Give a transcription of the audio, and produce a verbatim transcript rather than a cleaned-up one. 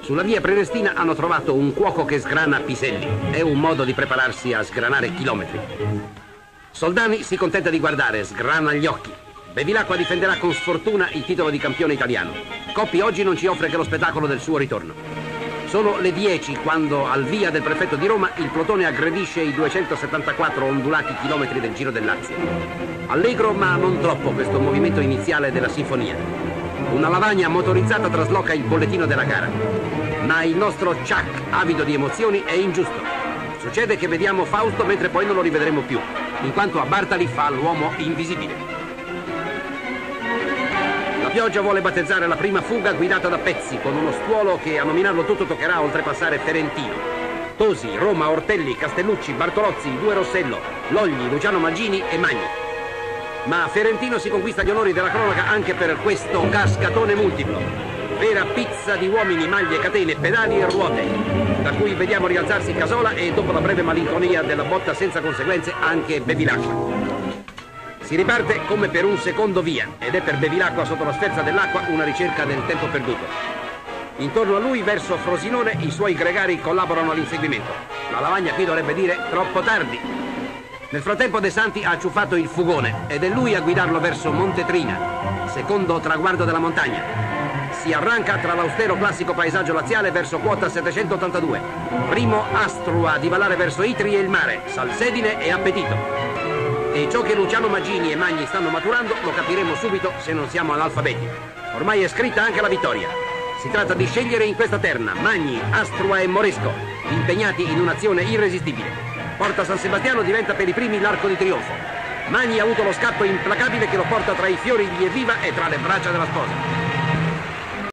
Sulla via Prenestina hanno trovato un cuoco che sgrana piselli. È un modo di prepararsi a sgranare chilometri. Soldani si contenta di guardare, sgrana gli occhi. Bevilacqua difenderà con sfortuna il titolo di campione italiano. Coppi oggi non ci offre che lo spettacolo del suo ritorno. Sono le dieci quando, al via del prefetto di Roma, il plotone aggredisce i duecentosettantaquattro ondulati chilometri del Giro del Lazio. Allegro, ma non troppo, questo movimento iniziale della sinfonia. Una lavagna motorizzata trasloca il bollettino della gara. Ma il nostro Chuck, avido di emozioni, è ingiusto. Succede che vediamo Fausto mentre poi non lo rivedremo più, in quanto a Bartali fa l'uomo invisibile. La pioggia vuole battezzare la prima fuga guidata da Pezzi, con uno stuolo che a nominarlo tutto toccherà a oltrepassare Ferentino. Tosi, Roma, Ortelli, Castellucci, Bartolozzi, Due Rossello, Logli, Luciano Maggini e Magni. Ma Ferentino si conquista gli onori della cronaca anche per questo cascatone multiplo. Vera pizza di uomini, maglie, catene, pedali e ruote, da cui vediamo rialzarsi Casola e, dopo la breve malinconia della botta senza conseguenze, anche Bevilacqua. Si riparte come per un secondo via ed è per Bevilacqua sotto la sferza dell'acqua una ricerca del tempo perduto. Intorno a lui, verso Frosinone, i suoi gregari collaborano all'inseguimento. La lavagna qui dovrebbe dire troppo tardi. Nel frattempo De Santi ha acciuffato il fugone ed è lui a guidarlo verso Montetrina, secondo traguardo della montagna. Si arranca tra l'austero classico paesaggio laziale verso quota settecentottantadue. Primo astro a divalare verso Itri e il mare, salsedine e appetito. E ciò che Luciano Maggini e Magni stanno maturando lo capiremo subito se non siamo analfabeti. Ormai è scritta anche la vittoria. Si tratta di scegliere in questa terna Magni, Astrua e Moresco, impegnati in un'azione irresistibile. Porta San Sebastiano diventa per i primi l'arco di trionfo. Magni ha avuto lo scatto implacabile che lo porta tra i fiori di Evviva e tra le braccia della sposa.